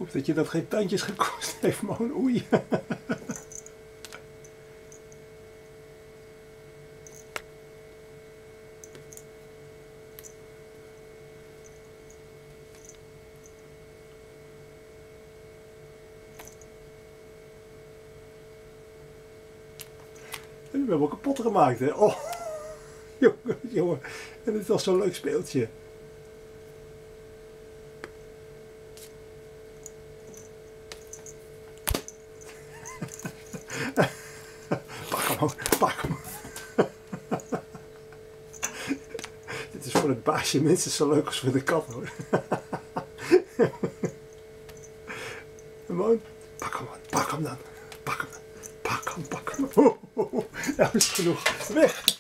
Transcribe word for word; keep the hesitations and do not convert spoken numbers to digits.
hoop dat je dat geen tandjes gekost heeft, man. Oei. We hebben hem kapot gemaakt, hè. Oh, jongen, jongen. En het was zo'n leuk speeltje. Pak hem, man. Pak hem. Dit is voor het baasje minstens zo leuk als voor de kat, hoor. Man, pak hem, man. Pak hem dan. Pak hem dan. Pak hem, pak hem. Oh, oh, oh. Nou is het genoeg. Weg.